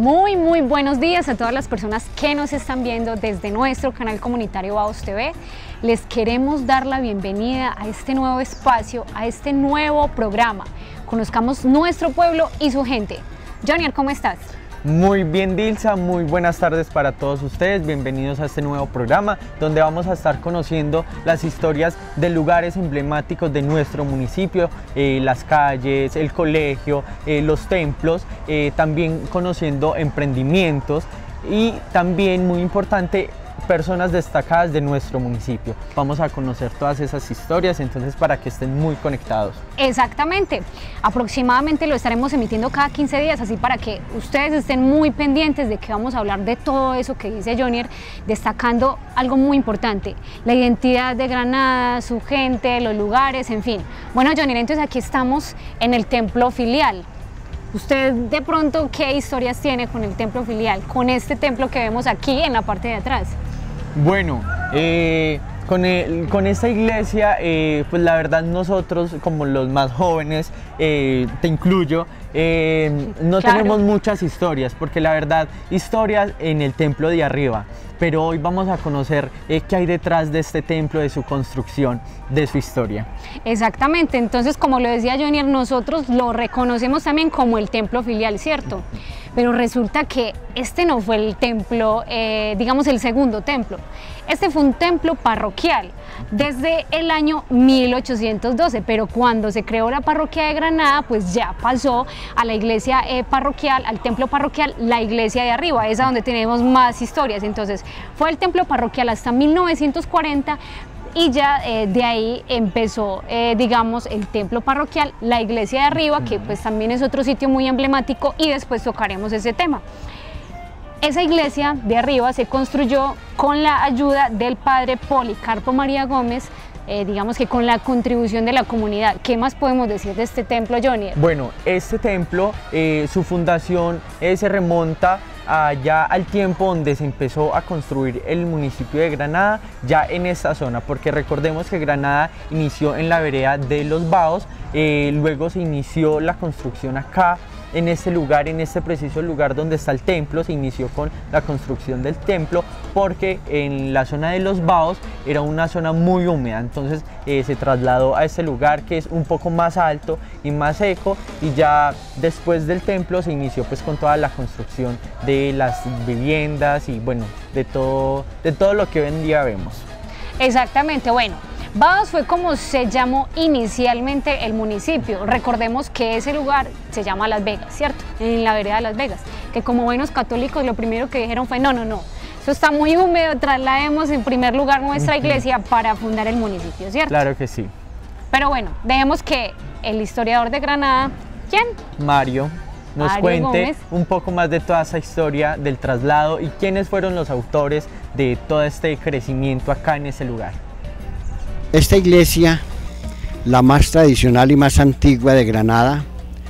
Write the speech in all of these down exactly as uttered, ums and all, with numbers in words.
Muy, muy buenos días a todas las personas que nos están viendo desde nuestro canal comunitario Baos T V. Les queremos dar la bienvenida a este nuevo espacio, a este nuevo programa. Conozcamos nuestro pueblo y su gente. Jonier, ¿cómo estás? Muy bien, Dilsa, muy buenas tardes para todos ustedes, bienvenidos a este nuevo programa donde vamos a estar conociendo las historias de lugares emblemáticos de nuestro municipio, eh, las calles, el colegio, eh, los templos, eh, también conociendo emprendimientos y también, muy importante, personas destacadas de nuestro municipio. Vamos a conocer todas esas historias, entonces para que estén muy conectados. Exactamente, aproximadamente lo estaremos emitiendo cada quince días, así para que ustedes estén muy pendientes de que vamos a hablar de todo eso que dice Jonier, destacando algo muy importante, la identidad de Granada, su gente, los lugares, en fin. Bueno, Jonier, entonces aquí estamos en el templo filial. ¿Usted de pronto qué historias tiene con el templo filial, con este templo que vemos aquí en la parte de atrás? Bueno, eh, con, el, con esta iglesia, eh, pues la verdad nosotros como los más jóvenes, eh, te incluyo, eh, no Claro. tenemos muchas historias, porque la verdad, historias en el templo de arriba, pero hoy vamos a conocer eh, qué hay detrás de este templo, de su construcción, de su historia. Exactamente, entonces como lo decía Jonier, nosotros lo reconocemos también como el templo filial, ¿cierto? Pero resulta que este no fue el templo, eh, digamos el segundo templo, este fue un templo parroquial desde el año mil ochocientos doce, pero cuando se creó la parroquia de Granada, pues ya pasó a la iglesia eh, parroquial, al templo parroquial, la iglesia de arriba, esa donde tenemos más historias. Entonces fue el templo parroquial hasta mil novecientos cuarenta, y ya eh, de ahí empezó, eh, digamos, el templo parroquial, la iglesia de arriba, que pues también es otro sitio muy emblemático, y después tocaremos ese tema. Esa iglesia de arriba se construyó con la ayuda del padre Policarpo María Gómez, eh, digamos que con la contribución de la comunidad. ¿Qué más podemos decir de este templo, Jonier? Bueno, este templo, eh, su fundación eh, se remonta allá al tiempo donde se empezó a construir el municipio de Granada, ya en esta zona, porque recordemos que Granada inició en la vereda de Los Baos, eh, luego se inició la construcción acá, en este lugar, en este preciso lugar donde está el templo, se inició con la construcción del templo, porque en la zona de Los Baos era una zona muy húmeda, entonces eh, se trasladó a este lugar que es un poco más alto y más seco, y ya después del templo se inició pues con toda la construcción de las viviendas y bueno, de todo, de todo lo que hoy en día vemos. Exactamente, bueno, Baos fue como se llamó inicialmente el municipio. Recordemos que ese lugar se llama Las Vegas, ¿cierto? En la vereda de Las Vegas, que como buenos católicos lo primero que dijeron fue no, no, no, eso está muy húmedo, traslademos en primer lugar nuestra iglesia para fundar el municipio, ¿cierto? Claro que sí. Pero bueno, dejemos que el historiador de Granada, ¿quién? Mario, nos Mario cuente Gómez. un poco más de toda esa historia del traslado y quiénes fueron los autores de todo este crecimiento acá en ese lugar. Esta iglesia, la más tradicional y más antigua de Granada,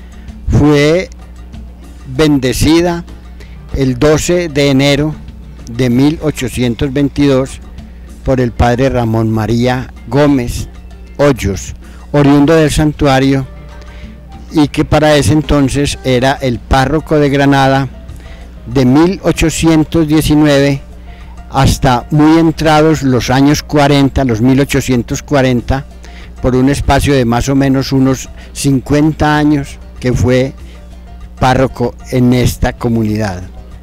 fue bendecida el doce de enero de mil ochocientos veintidós por el padre Ramón María Gómez Hoyos, oriundo del santuario, y que para ese entonces era el párroco de Granada de mil ochocientos diecinueve hasta muy entrados los años cuarenta, los mil ochocientos cuarenta, por un espacio de más o menos unos cincuenta años que fue párroco en esta comunidad.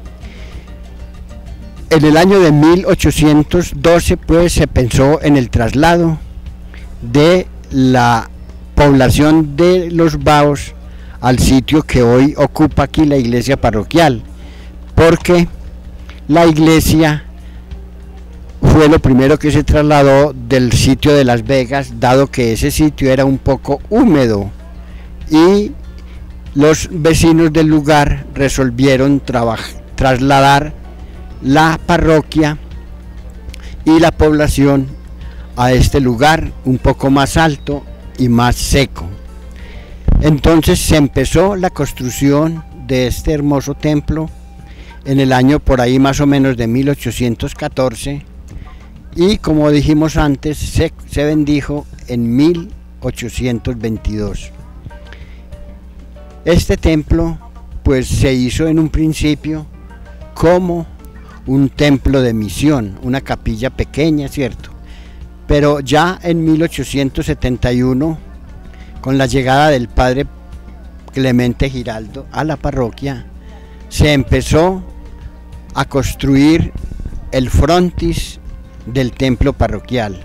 En el año de mil ochocientos doce pues se pensó en el traslado de la población de Los Baos al sitio que hoy ocupa aquí la iglesia parroquial, porque la iglesia fue lo primero que se trasladó del sitio de Las Vegas, dado que ese sitio era un poco húmedo y los vecinos del lugar resolvieron trasladar la parroquia y la población a este lugar un poco más alto y más seco. Entonces se empezó la construcción de este hermoso templo en el año por ahí más o menos de mil ochocientos catorce, y como dijimos antes, se, se bendijo en mil ochocientos veintidós. Este templo pues se hizo en un principio como un templo de misión, una capilla pequeña, ¿cierto? Pero ya en mil ochocientos setenta y uno, con la llegada del padre Clemente Giraldo a la parroquia, se empezó a construir el frontis del templo parroquial.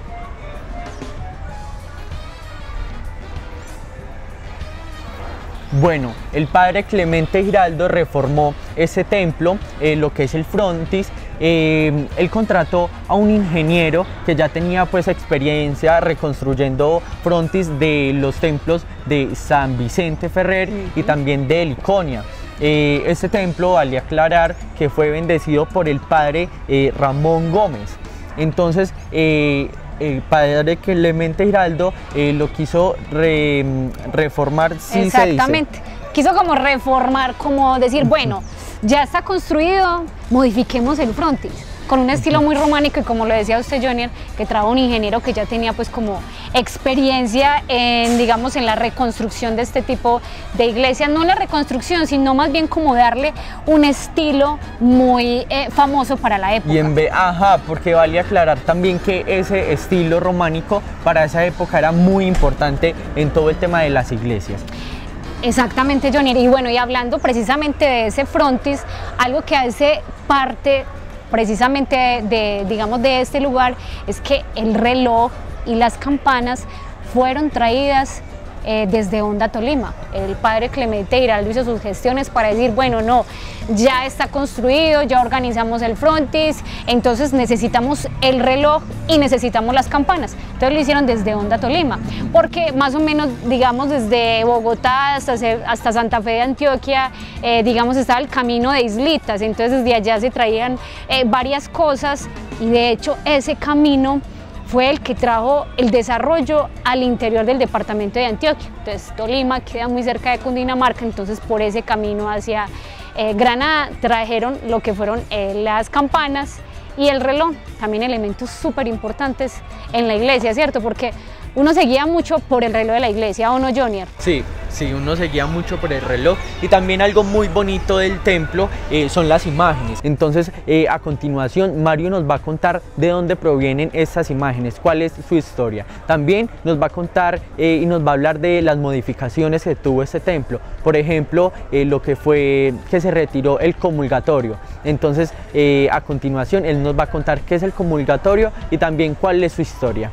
Bueno, el padre Clemente Giraldo reformó ese templo, eh, lo que es el frontis. Eh, él contrató a un ingeniero que ya tenía pues experiencia reconstruyendo frontis de los templos de San Vicente Ferrer uh-huh. y también de Liconia. Eh, este templo, vale aclarar, que fue bendecido por el padre eh, Ramón Gómez. Entonces, eh, el padre Clemente Giraldo eh, lo quiso re, reformar, sí. Exactamente, se dice. Quiso como reformar, como decir, bueno, ya está construido, modifiquemos el frontis, con un estilo muy románico y como lo decía usted, Jonier, que trajo un ingeniero que ya tenía pues como experiencia en, digamos, en la reconstrucción de este tipo de iglesias, no la reconstrucción, sino más bien como darle un estilo muy eh, famoso para la época. Y en vez, ajá, porque vale aclarar también que ese estilo románico para esa época era muy importante en todo el tema de las iglesias. Exactamente, Jonier, y bueno, y hablando precisamente de ese frontis, algo que hace parte precisamente de, de, digamos, de este lugar es que el reloj y las campanas fueron traídas eh, desde Honda, Tolima. El padre Clemente Giraldo hizo sus gestiones para decir, bueno, no, ya está construido, ya organizamos el frontis, entonces necesitamos el reloj y necesitamos las campanas. Entonces lo hicieron desde Honda, Tolima, porque más o menos, digamos, desde Bogotá hasta, hasta Santa Fe de Antioquia, eh, digamos, estaba el camino de islitas, entonces desde allá se traían eh, varias cosas y de hecho ese camino fue el que trajo el desarrollo al interior del departamento de Antioquia. Entonces Tolima queda muy cerca de Cundinamarca, entonces por ese camino hacia eh, Granada trajeron lo que fueron eh, las campanas y el reloj, también elementos súper importantes en la iglesia, ¿cierto? Porque uno se guía mucho por el reloj de la iglesia, ¿o no, Jonier? Sí, sí, uno se guía mucho por el reloj y también algo muy bonito del templo eh, son las imágenes. Entonces, eh, a continuación, Mario nos va a contar de dónde provienen estas imágenes, cuál es su historia. También nos va a contar eh, y nos va a hablar de las modificaciones que tuvo este templo. Por ejemplo, eh, lo que fue que se retiró el comulgatorio. Entonces, eh, a continuación, él nos va a contar qué es el comulgatorio y también cuál es su historia.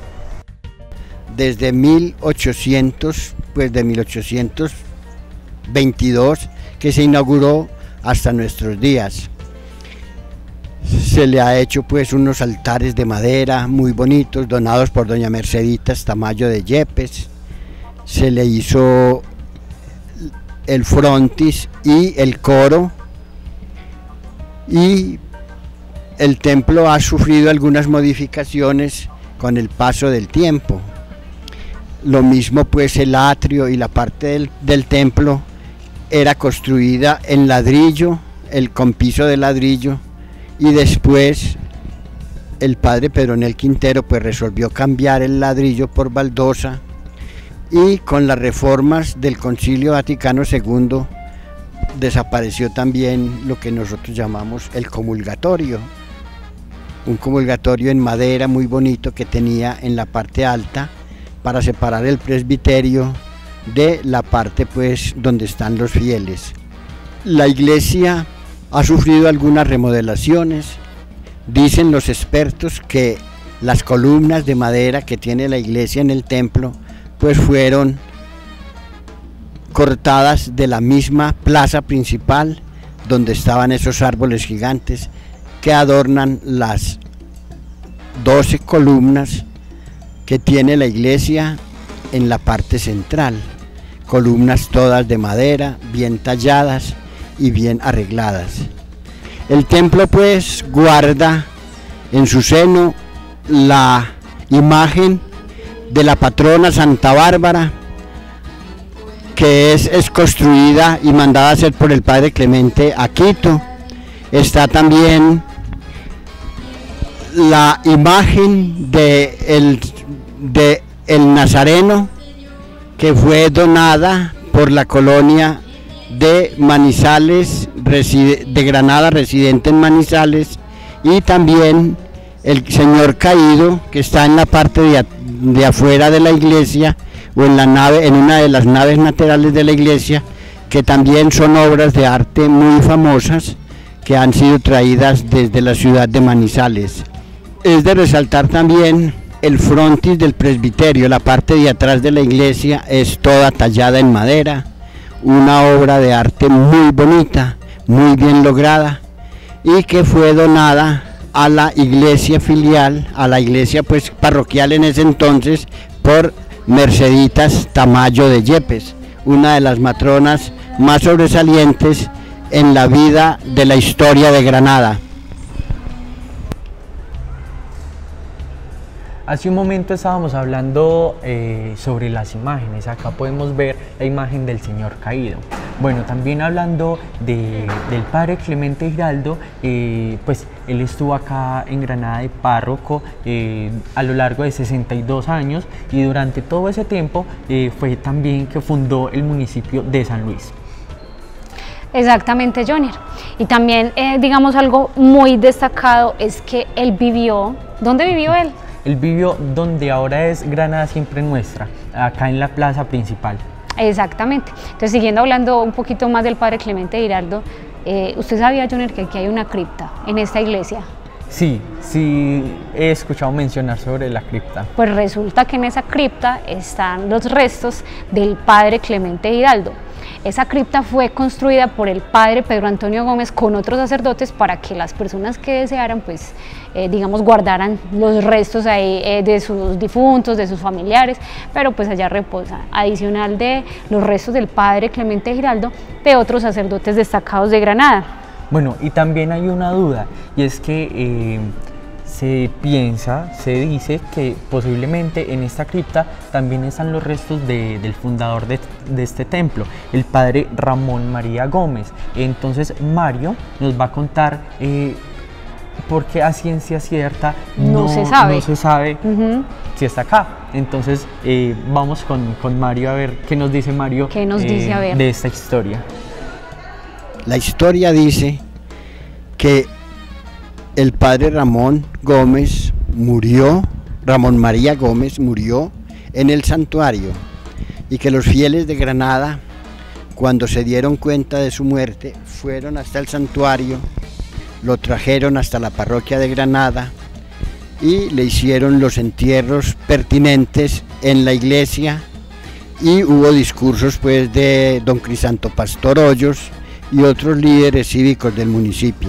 Desde mil ochocientos, pues de mil ochocientos veintidós que se inauguró hasta nuestros días. Se le ha hecho pues unos altares de madera muy bonitos, donados por doña Merceditas Tamayo de Yepes. Se le hizo el frontis y el coro, y el templo ha sufrido algunas modificaciones con el paso del tiempo. Lo mismo pues el atrio y la parte del, del templo era construida en ladrillo, el con piso de ladrillo, y después el padre Pedronel Quintero pues resolvió cambiar el ladrillo por baldosa, y con las reformas del Concilio Vaticano segundo desapareció también lo que nosotros llamamos el comulgatorio, un comulgatorio en madera muy bonito que tenía en la parte alta para separar el presbiterio de la parte pues donde están los fieles. La iglesia ha sufrido algunas remodelaciones. Dicen los expertos que las columnas de madera que tiene la iglesia en el templo pues fueron cortadas de la misma plaza principal donde estaban esos árboles gigantes que adornan las doce columnas que tiene la iglesia en la parte central, columnas todas de madera, bien talladas y bien arregladas. El templo pues guarda en su seno la imagen de la patrona Santa Bárbara, que es, es construida y mandada a hacer por el padre Clemente a Quito. Está también la imagen de el, de el Nazareno, que fue donada por la colonia de Manizales, de Granada, residente en Manizales, y también el señor caído, que está en la parte de, de afuera de la iglesia, o en la nave, en una de las naves laterales de la iglesia, que también son obras de arte muy famosas, que han sido traídas desde la ciudad de Manizales. Es de resaltar también el frontis del presbiterio, la parte de atrás de la iglesia es toda tallada en madera, una obra de arte muy bonita, muy bien lograda, y que fue donada a la iglesia filial, a la iglesia pues parroquial en ese entonces, por Merceditas Tamayo de Yepes, una de las matronas más sobresalientes en la vida de la historia de Granada. Hace un momento estábamos hablando eh, sobre las imágenes. Acá podemos ver la imagen del Señor caído. Bueno, también hablando de, del padre Clemente Giraldo, eh, pues él estuvo acá en Granada de párroco eh, a lo largo de sesenta y dos años, y durante todo ese tiempo eh, fue también que fundó el municipio de San Luis. Exactamente, Jonier. Y también, eh, digamos, algo muy destacado es que él vivió, ¿dónde vivió él? Él vivió donde ahora es Granada Siempre Nuestra, acá en la plaza principal. Exactamente. Entonces, siguiendo hablando un poquito más del padre Clemente Giraldo, eh, ¿usted sabía, Jonier, que aquí hay una cripta en esta iglesia? Sí, sí he escuchado mencionar sobre la cripta. Pues resulta que en esa cripta están los restos del padre Clemente Giraldo. Esa cripta fue construida por el padre Pedro Antonio Gómez con otros sacerdotes para que las personas que desearan, pues, eh, digamos, guardaran los restos ahí eh, de sus difuntos, de sus familiares, pero pues allá reposa, adicional de los restos del padre Clemente Giraldo, de otros sacerdotes destacados de Granada. Bueno, y también hay una duda, y es que eh, se piensa, se dice que posiblemente en esta cripta también están los restos de, del fundador de, de este templo, el padre Ramón María Gómez. Entonces Mario nos va a contar eh, por qué a ciencia cierta no, no se sabe, no se sabe uh-huh. si está acá. Entonces eh, vamos con, con Mario a ver qué nos dice Mario ¿Qué nos eh, dice, a ver? de esta historia. La historia dice que el padre Ramón Gómez murió, Ramón María Gómez murió en el santuario, y que los fieles de Granada, cuando se dieron cuenta de su muerte, fueron hasta el santuario, lo trajeron hasta la parroquia de Granada y le hicieron los entierros pertinentes en la iglesia, y hubo discursos pues de don Crisanto Pastor Hoyos y otros líderes cívicos del municipio.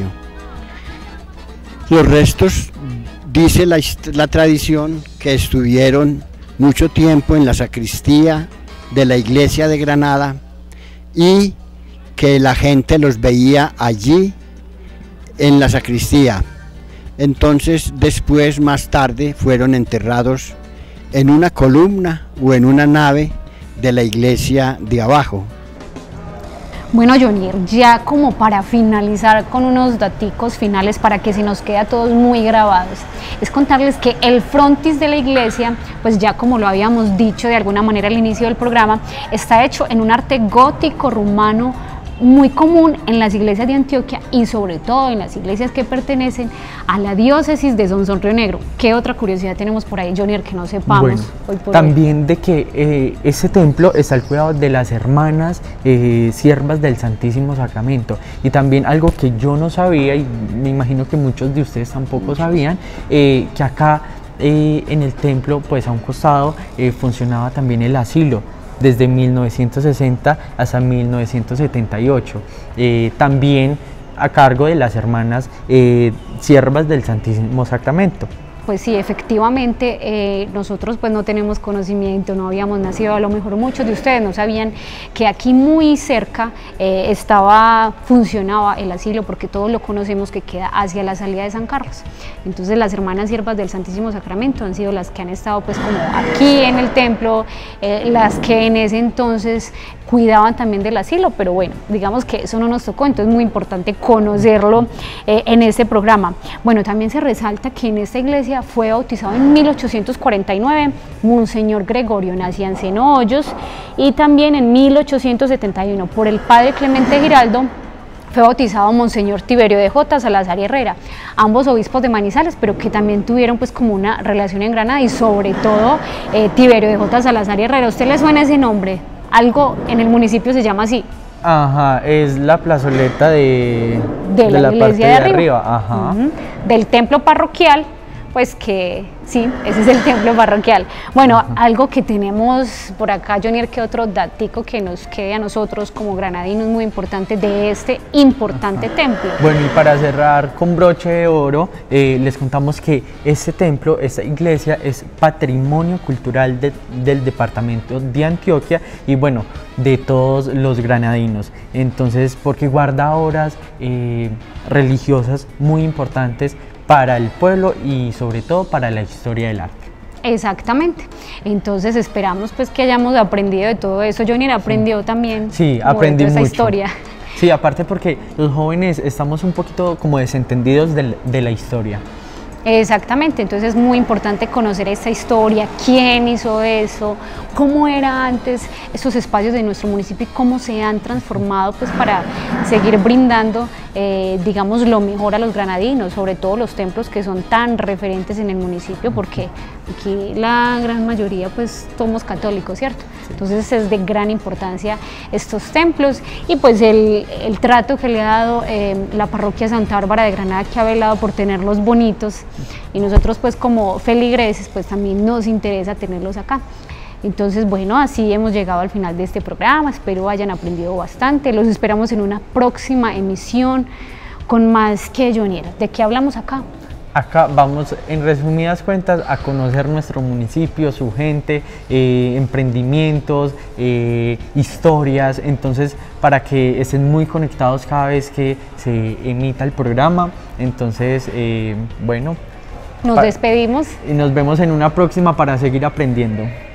Los restos, dice la, la tradición, que estuvieron mucho tiempo en la sacristía de la iglesia de Granada, y que la gente los veía allí en la sacristía. Entonces después, más tarde, fueron enterrados en una columna o en una nave de la iglesia de abajo. Bueno, Jonier, ya como para finalizar con unos daticos finales para que se nos quede a todos muy grabados, es contarles que el frontis de la iglesia, pues ya como lo habíamos dicho de alguna manera al inicio del programa, está hecho en un arte gótico rumano muy común en las iglesias de Antioquia, y sobre todo en las iglesias que pertenecen a la diócesis de Sonsón Río Negro. ¿Qué otra curiosidad tenemos por ahí, Jonier, que no sepamos? Bueno, hoy por también hoy? de que eh, este templo está al cuidado de las hermanas eh, siervas del Santísimo Sacramento. Y también algo que yo no sabía, y me imagino que muchos de ustedes tampoco sabían, eh, que acá eh, en el templo, pues a un costado, eh, funcionaba también el asilo, desde mil novecientos sesenta hasta mil novecientos setenta y ocho, eh, también a cargo de las hermanas eh, siervas del Santísimo Sacramento. Pues sí, efectivamente, eh, nosotros pues no tenemos conocimiento, no habíamos nacido, a lo mejor muchos de ustedes no sabían que aquí muy cerca eh, estaba, funcionaba el asilo, porque todos lo conocemos que queda hacia la salida de San Carlos. Entonces las hermanas siervas del Santísimo Sacramento han sido las que han estado pues como aquí en el templo, eh, las que en ese entonces cuidaban también del asilo, pero bueno, digamos que eso no nos tocó, entonces es muy importante conocerlo eh, en este programa. Bueno, también se resalta que en esta iglesia Antioquia, fue bautizado en mil ochocientos cuarenta y nueve, Monseñor Gregorio Nacianceno Hoyos, y también en mil ochocientos setenta y uno por el padre Clemente Giraldo fue bautizado Monseñor Tiberio de J. Salazar y Herrera, ambos obispos de Manizales, pero que también tuvieron pues como una relación en Granada, y sobre todo eh, Tiberio de J. Salazar y Herrera. ¿A usted le suena ese nombre? Algo en el municipio se llama así. Ajá, es la plazoleta de, de la, de la iglesia parte de de arriba, arriba. Ajá. Uh-huh. Del templo parroquial, pues que sí, ese es el templo parroquial. Bueno, uh-huh. Algo que tenemos por acá, Jonier, que otro datico que nos quede a nosotros como granadinos muy importante de este importante uh-huh. templo. Bueno, y para cerrar con broche de oro, eh, les contamos que este templo, esta iglesia, es patrimonio cultural de, del departamento de Antioquia y bueno, de todos los granadinos. Entonces, porque guarda obras eh, religiosas muy importantes para el pueblo y sobre todo para la historia del arte. Exactamente. Entonces esperamos pues que hayamos aprendido de todo eso. Jonier aprendió sí. también. Sí, aprendí de esa mucho. historia. Sí, aparte porque los jóvenes estamos un poquito como desentendidos de, de la historia. Exactamente, entonces es muy importante conocer esta historia, quién hizo eso, cómo era antes esos espacios de nuestro municipio y cómo se han transformado pues para seguir brindando eh, digamos lo mejor a los granadinos, sobre todo los templos que son tan referentes en el municipio, porque aquí la gran mayoría pues somos católicos, ¿cierto? Entonces es de gran importancia estos templos y pues el, el trato que le ha dado eh, la parroquia Santa Bárbara de Granada, que ha velado por tenerlos bonitos, y nosotros pues como feligreses pues también nos interesa tenerlos acá. Entonces bueno, así hemos llegado al final de este programa, espero hayan aprendido bastante, los esperamos en una próxima emisión con más que Jonier. ¿De qué hablamos acá? Acá vamos, en resumidas cuentas, a conocer nuestro municipio, su gente, eh, emprendimientos, eh, historias, entonces para que estén muy conectados cada vez que se emita el programa. Entonces, eh, bueno. Nos despedimos. Y nos vemos en una próxima para seguir aprendiendo.